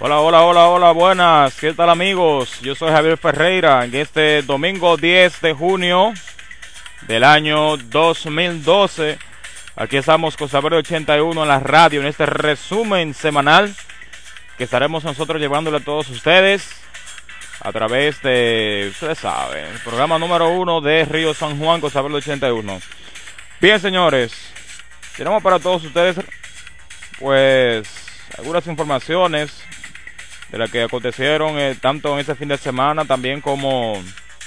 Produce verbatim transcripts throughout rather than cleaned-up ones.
Hola, hola, hola, hola, buenas, ¿qué tal amigos? Yo soy Javier Ferreira en este domingo diez de junio del año dos mil doce. Aquí estamos con Saber ochenta y uno en la radio en este resumen semanal que estaremos nosotros llevándole a todos ustedes a través de, ustedes saben, el programa número uno de Río San Juan con Saber ochenta y uno. Bien, señores, tenemos para todos ustedes pues algunas informaciones de las que acontecieron eh, tanto en este fin de semana también como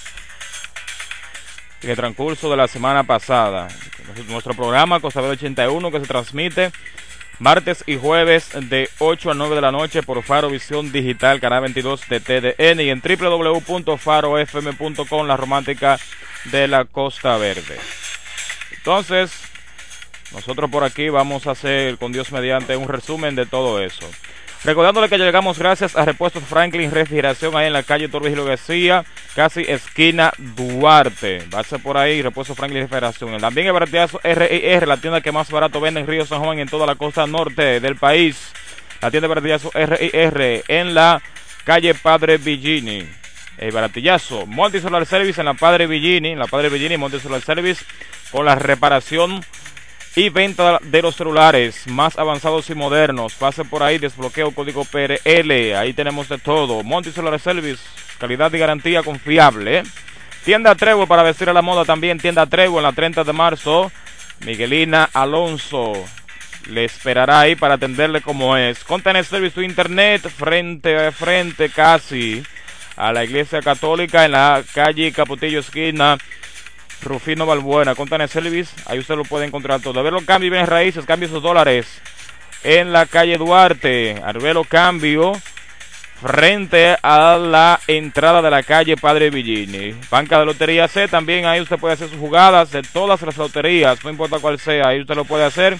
en el transcurso de la semana pasada. Nuestro programa Costa Verde ochenta y uno, que se transmite martes y jueves de ocho a nueve de la noche por Faro Visión Digital, canal veintidós de T D N, y en w w w punto faro f m punto com, la romántica de la Costa Verde. Entonces, nosotros por aquí vamos a hacer, con Dios mediante, un resumen de todo eso. Recordándole que llegamos gracias a Repuestos Franklin Refrigeración, ahí en la calle Torrijos García, casi esquina Duarte. Va a ser por ahí, Repuestos Franklin Refrigeración. También el Baratillazo R y R, la tienda que más barato vende en Río San Juan y en toda la costa norte del país. La tienda de Baratillazo R y R en la calle Padre Villini. El Baratillazo Multi Solar Service en la Padre Villini, en la Padre Villini, Multi Solar Service, con la reparación y venta de los celulares más avanzados y modernos. Pase por ahí, desbloqueo código P R L, ahí tenemos de todo. Monty Solar Service, calidad y garantía confiable, ¿eh? Tienda Trevo para vestir a la moda también, tienda Trevo en la treinta de marzo. Miguelina Alonso le esperará ahí para atenderle como es. Container Service to Internet, frente a frente casi a la Iglesia Católica en la calle Capotillo esquina Rufino Balbuena. Container Service, ahí usted lo puede encontrar todo. Arbelo Cambio y Bienes Raíces, cambios de dólares en la calle Duarte. Arbelo Cambio frente a la entrada de la calle Padre Villini. Banca de Lotería C, también ahí usted puede hacer sus jugadas de todas las loterías, no importa cuál sea, ahí usted lo puede hacer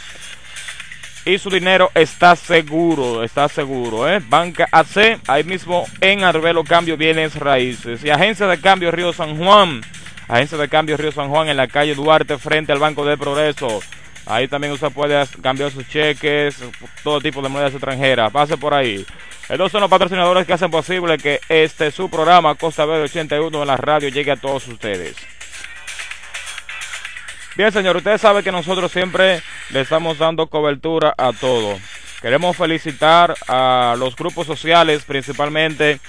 y su dinero está seguro, está seguro, ¿eh? Banca A C, ahí mismo en Arbelo Cambio Bienes Raíces. Y Agencia de Cambio Río San Juan, Agencia de Cambio Río San Juan en la calle Duarte frente al Banco del Progreso. Ahí también usted puede cambiar sus cheques, todo tipo de monedas extranjeras. Pase por ahí. Estos son los patrocinadores que hacen posible que este su programa Costa Verde ochenta y uno en la radio llegue a todos ustedes. Bien, señor, ustedes saben que nosotros siempre le estamos dando cobertura a todo. Queremos felicitar a los grupos sociales, principalmente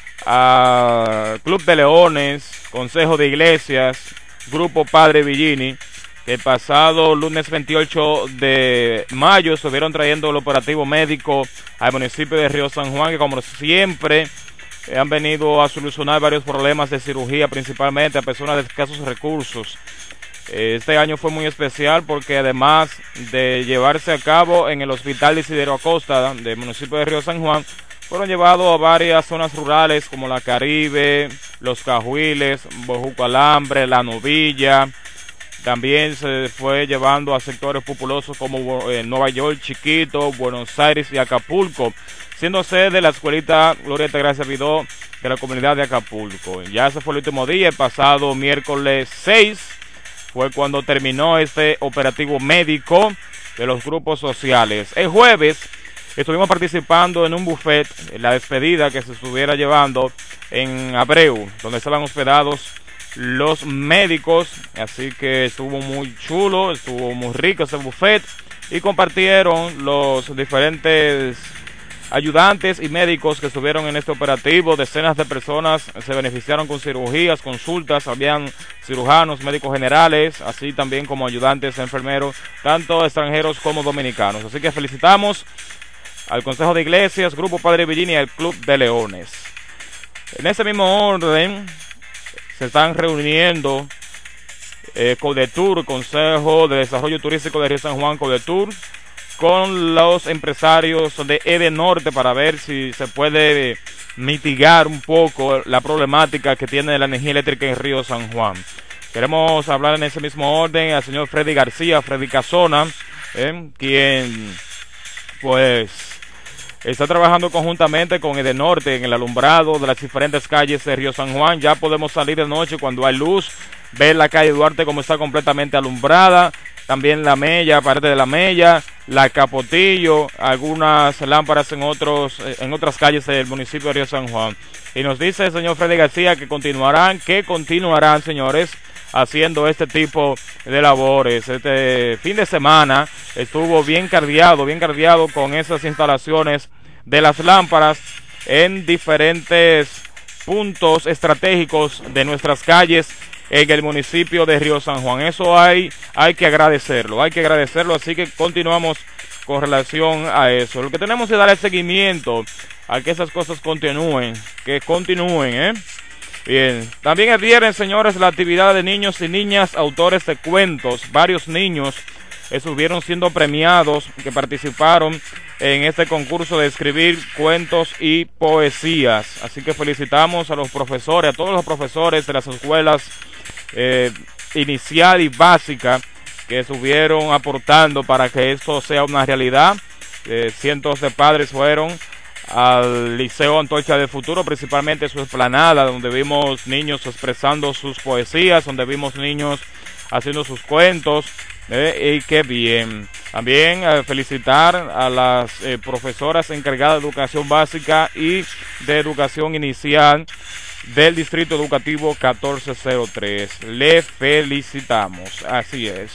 a Club de Leones, Consejo de Iglesias, Grupo Padre Villini, que el pasado lunes veintiocho de mayo estuvieron trayendo el operativo médico al municipio de Río San Juan, que como siempre han venido a solucionar varios problemas de cirugía, principalmente a personas de escasos recursos. Este año fue muy especial porque además de llevarse a cabo en el Hospital Isidro Acosta del municipio de Río San Juan, fueron llevados a varias zonas rurales como la Caribe, Los Cajuiles, Bojuco Alambre, La Novilla. También se fue llevando a sectores populosos como eh, Nueva York, Chiquito, Buenos Aires y Acapulco, siendo sede la escuelita Glorieta Gracia Vidó de la comunidad de Acapulco. Ya ese fue el último día, el pasado miércoles seis fue cuando terminó este operativo médico de los grupos sociales. El jueves estuvimos participando en un buffet, en la despedida que se estuviera llevando en Abreu, donde estaban hospedados los médicos, así que estuvo muy chulo, estuvo muy rico ese buffet y compartieron los diferentes ayudantes y médicos que estuvieron en este operativo. Decenas de personas se beneficiaron con cirugías, consultas, habían cirujanos, médicos generales, así también como ayudantes, enfermeros, tanto extranjeros como dominicanos. Así que felicitamos al Consejo de Iglesias, Grupo Padre Villini y al Club de Leones. En ese mismo orden se están reuniendo eh, Codetur, Consejo de Desarrollo Turístico de Río San Juan, Codetur, con los empresarios de Edenorte para ver si se puede mitigar un poco la problemática que tiene la energía eléctrica en Río San Juan. Queremos hablar en ese mismo orden al señor Freddy García, Freddy Casona, eh, quien pues está trabajando conjuntamente con Edenorte en el alumbrado de las diferentes calles de Río San Juan. Ya podemos salir de noche cuando hay luz, ver la calle Duarte como está completamente alumbrada. también la Mella, parte de la Mella, la Capotillo, algunas lámparas en otros en otras calles del municipio de Río San Juan. Y nos dice el señor Freddy García que continuarán, que continuarán, señores, haciendo este tipo de labores. Este fin de semana estuvo bien cargado, bien cargado con esas instalaciones de las lámparas en diferentes puntos estratégicos de nuestras calles en el municipio de Río San Juan. Eso hay, hay que agradecerlo, hay que agradecerlo, así que continuamos con relación a eso. Lo que tenemos que dar es seguimiento a que esas cosas continúen, que continúen, ¿eh? Bien, también el viernes, señores, la actividad de niños y niñas autores de cuentos. Varios niños estuvieron siendo premiados que participaron en este concurso de escribir cuentos y poesías. Así que felicitamos a los profesores, a todos los profesores de las escuelas eh, inicial y básica que estuvieron aportando para que esto sea una realidad. Eh, cientos de padres fueron al Liceo Antorcha del Futuro, principalmente su explanada, donde vimos niños expresando sus poesías, donde vimos niños haciendo sus cuentos, eh, y qué bien. También eh, felicitar a las eh, profesoras encargadas de educación básica y de educación inicial del Distrito Educativo catorce cero tres. Le felicitamos, así es.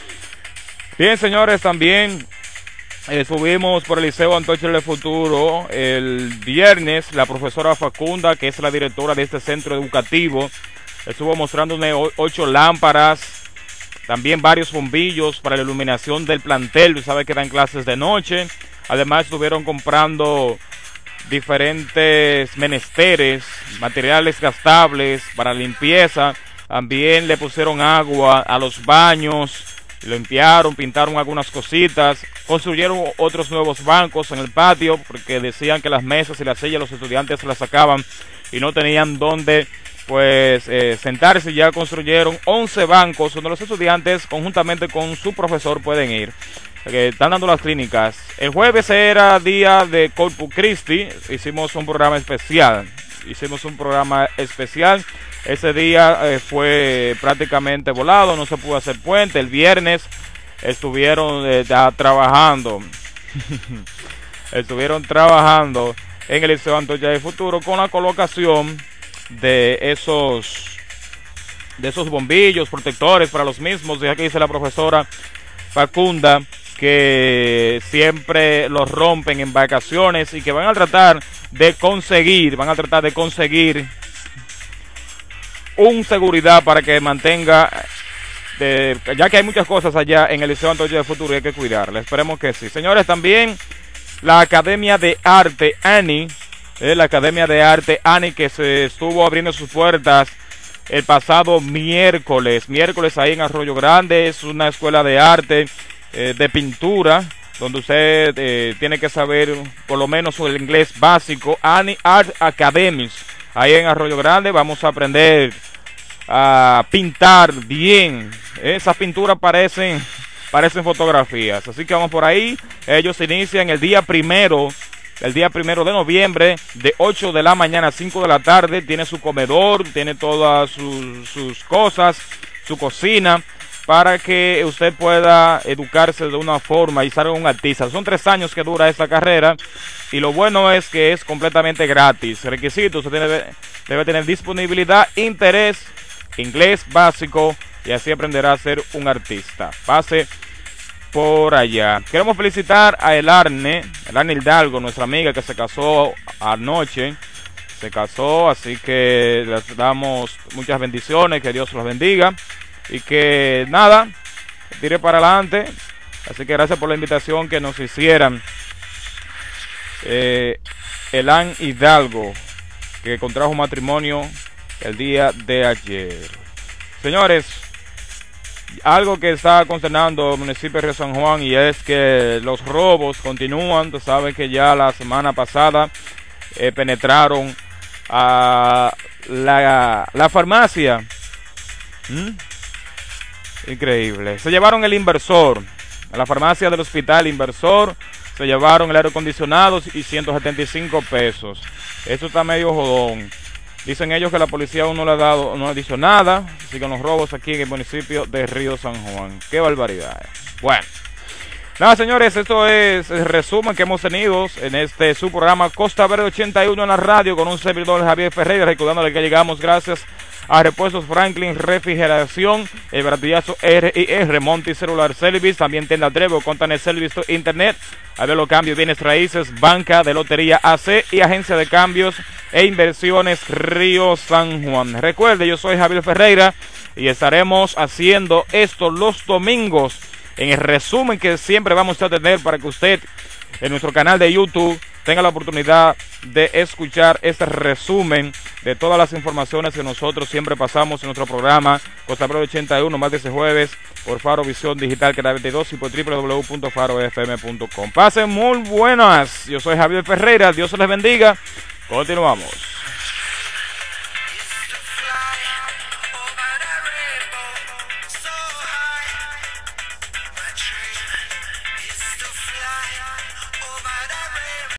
Bien, señores, también Eh, subimos por el Liceo Antorcha del Futuro el viernes. La profesora Facunda, que es la directora de este centro educativo, estuvo mostrándome ocho lámparas, también varios bombillos para la iluminación del plantel. Sabe que dan clases de noche. Además estuvieron comprando diferentes menesteres, materiales gastables para limpieza. También le pusieron agua a los baños, limpiaron, pintaron algunas cositas, construyeron otros nuevos bancos en el patio, porque decían que las mesas y las sillas los estudiantes las sacaban y no tenían dónde pues eh, sentarse. Ya construyeron once bancos donde los estudiantes conjuntamente con su profesor pueden ir. Eh, están dando las clínicas. El jueves era día de Corpus Christi, hicimos un programa especial, hicimos un programa especial. Ese día eh, fue prácticamente volado, no se pudo hacer puente. El viernes estuvieron eh, ya trabajando, estuvieron trabajando en el Liceo Antorcha del Futuro con la colocación de esos, de esos bombillos protectores para los mismos. Ya que dice la profesora Facunda que siempre los rompen en vacaciones y que van a tratar de conseguir, van a tratar de conseguir un seguridad para que mantenga, de, ya que hay muchas cosas allá en el Liceo Antorcha del Futuro y hay que cuidarla. Esperemos que sí. Señores, también la Academia de Arte ANI, eh, la Academia de Arte ANI, que se estuvo abriendo sus puertas el pasado miércoles, miércoles ahí en Arroyo Grande. Es una escuela de arte, eh, de pintura, donde usted eh, tiene que saber por lo menos el inglés básico. ANI Art Academy, ahí en Arroyo Grande. Vamos a aprender a pintar bien. Esas pinturas parecen parecen fotografías, así que vamos por ahí. Ellos inician el día primero el día primero de noviembre de ocho de la mañana a cinco de la tarde. Tiene su comedor, tiene todas sus, sus cosas, su cocina, para que usted pueda educarse de una forma y salga un artista. Son tres años que dura esta carrera y lo bueno es que es completamente gratis. Requisitos: usted debe, debe tener disponibilidad, interés, inglés básico, y así aprenderá a ser un artista. Pase por allá. Queremos felicitar a Elarne, Elarne Hidalgo, nuestra amiga que se casó anoche. Se casó, así que les damos muchas bendiciones, que Dios los bendiga. Y que nada, tire para adelante. Así que gracias por la invitación que nos hicieran. Eh, Elan Hidalgo, que contrajo matrimonio el día de ayer. Señores, algo que está consternando el municipio de Río San Juan, y es que los robos continúan. Tú sabes que ya la semana pasada eh, penetraron a la, la farmacia. ¿Mm? Increíble. Se llevaron el inversor, a la farmacia del hospital Inversor, se llevaron el aire acondicionado y ciento setenta y cinco pesos. Esto está medio jodón. Dicen ellos que la policía aún no le ha dado, no ha dicho nada. Siguen los robos aquí en el municipio de Río San Juan. Qué barbaridad. Bueno. Nada, señores, esto es el resumen que hemos tenido en este su programa Costa Verde ochenta y uno en la radio con un servidor Javier Ferreira, recordándole que llegamos gracias a Repuestos Franklin, Refrigeración, el Baratillazo R I R, Monte Celular Service, también Tienda Trevo, Contanet Service Internet, a ver los cambios, bienes raíces, Banca de Lotería A C y Agencia de Cambios e Inversiones Río San Juan. Recuerde, yo soy Javier Ferreira y estaremos haciendo esto los domingos en el resumen que siempre vamos a tener para que usted en nuestro canal de YouTube tenga la oportunidad de escuchar este resumen de todas las informaciones que nosotros siempre pasamos en nuestro programa Costa Verde ochenta y uno, más de ese jueves por Faro Visión Digital Canal veintidós y por w w w punto faro f m punto com. Pasen muy buenas, yo soy Javier Ferreira, Dios les bendiga, continuamos.